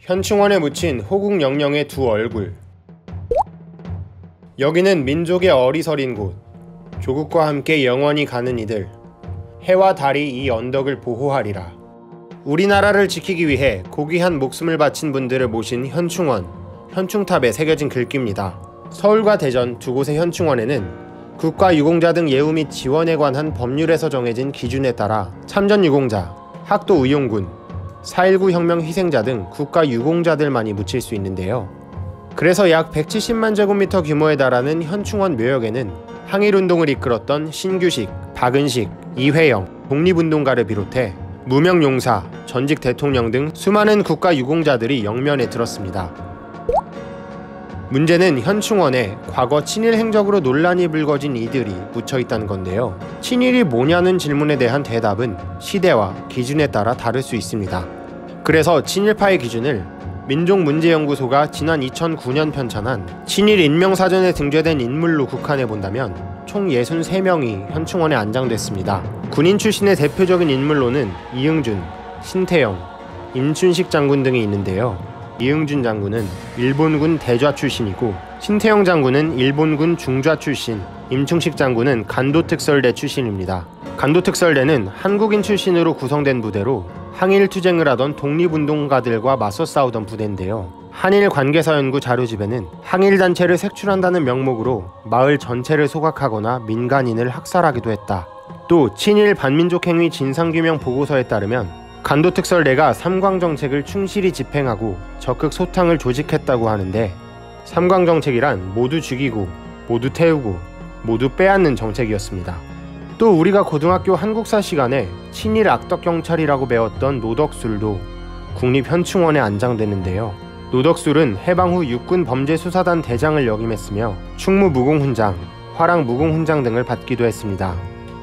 현충원에 묻힌 호국 영령의 두 얼굴. 여기는 민족의 어리서린 곳. 조국과 함께 영원히 가는 이들. 해와 달이 이 언덕을 보호하리라. 우리나라를 지키기 위해 고귀한 목숨을 바친 분들을 모신 현충원, 현충탑에 새겨진 글귀입니다. 서울과 대전 두 곳의 현충원에는 국가유공자 등 예우 및 지원에 관한 법률에서 정해진 기준에 따라 참전유공자, 학도의용군, 4.19 혁명 희생자 등 국가유공자들만이 묻힐 수 있는데요. 그래서 약 170만 제곱미터 규모에 달하는 현충원 묘역에는 항일운동을 이끌었던 신규식, 박은식, 이회영, 독립운동가를 비롯해 무명용사, 전직 대통령 등 수많은 국가유공자들이 영면에 들었습니다. 문제는 현충원에 과거 친일 행적으로 논란이 불거진 이들이 묻혀있다는 건데요. 친일이 뭐냐는 질문에 대한 대답은 시대와 기준에 따라 다를 수 있습니다. 그래서 친일파의 기준을 민족문제연구소가 지난 2009년 편찬한 친일 인명사전에 등재된 인물로 국한해본다면 총 63명이 현충원에 안장됐습니다. 군인 출신의 대표적인 인물로는 이응준, 신태영, 임춘식 장군 등이 있는데요. 이응준 장군은 일본군 대좌 출신이고 신태영 장군은 일본군 중좌 출신, 임충식 장군은 간도특설대 출신입니다. 간도특설대는 한국인 출신으로 구성된 부대로 항일 투쟁을 하던 독립운동가들과 맞서 싸우던 부대인데요. 한일 관계사 연구 자료집에는 항일 단체를 색출한다는 명목으로 마을 전체를 소각하거나 민간인을 학살하기도 했다. 또 친일 반민족 행위 진상규명 보고서에 따르면 간도특설대가 삼광정책을 충실히 집행하고 적극 소탕을 조직했다고 하는데, 삼광정책이란 모두 죽이고 모두 태우고 모두 빼앗는 정책이었습니다. 또 우리가 고등학교 한국사 시간에 친일 악덕경찰이라고 배웠던 노덕술도 국립현충원에 안장됐는데요. 노덕술은 해방 후 육군범죄수사단 대장을 역임했으며 충무무공훈장, 화랑무공훈장 등을 받기도 했습니다.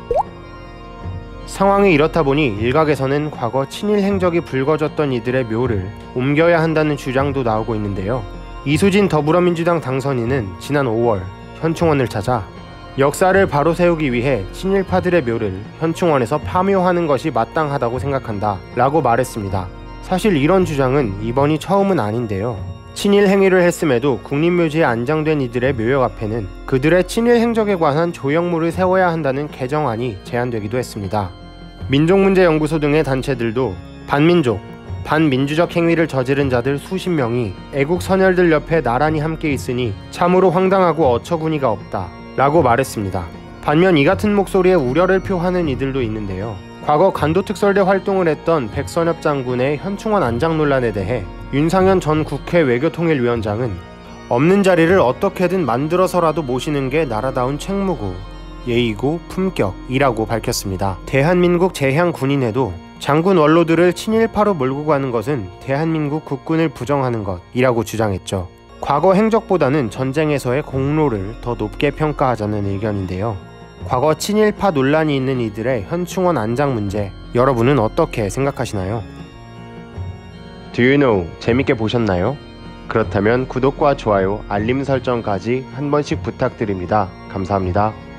상황이 이렇다 보니 일각에서는 과거 친일 행적이 불거졌던 이들의 묘를 옮겨야 한다는 주장도 나오고 있는데요. 이수진 더불어민주당 당선인은 지난 5월 현충원을 찾아 역사를 바로 세우기 위해 친일파들의 묘를 현충원에서 파묘하는 것이 마땅하다고 생각한다 라고 말했습니다. 사실 이런 주장은 이번이 처음은 아닌데요. 친일 행위를 했음에도 국립묘지에 안장된 이들의 묘역 앞에는 그들의 친일 행적에 관한 조형물을 세워야 한다는 개정안이 제안되기도 했습니다. 민족문제연구소 등의 단체들도 반민족, 반민주적 행위를 저지른 자들 수십 명이 애국 선열들 옆에 나란히 함께 있으니 참으로 황당하고 어처구니가 없다 라고 말했습니다. 반면 이 같은 목소리에 우려를 표하는 이들도 있는데요. 과거 간도특설대 활동을 했던 백선엽 장군의 현충원 안장 논란에 대해 윤상현 전 국회 외교통일위원장은 없는 자리를 어떻게든 만들어서라도 모시는 게 나라다운 책무고 예의고 품격이라고 밝혔습니다. 대한민국 제향 군인회도 장군 원로들을 친일파로 몰고 가는 것은 대한민국 국군을 부정하는 것이라고 주장했죠. 과거 행적보다는 전쟁에서의 공로를 더 높게 평가하자는 의견인데요. 과거 친일파 논란이 있는 이들의 현충원 안장 문제, 여러분은 어떻게 생각하시나요? Do you know? 재밌게 보셨나요? 그렇다면 구독과 좋아요, 알림 설정까지 한 번씩 부탁드립니다. 감사합니다.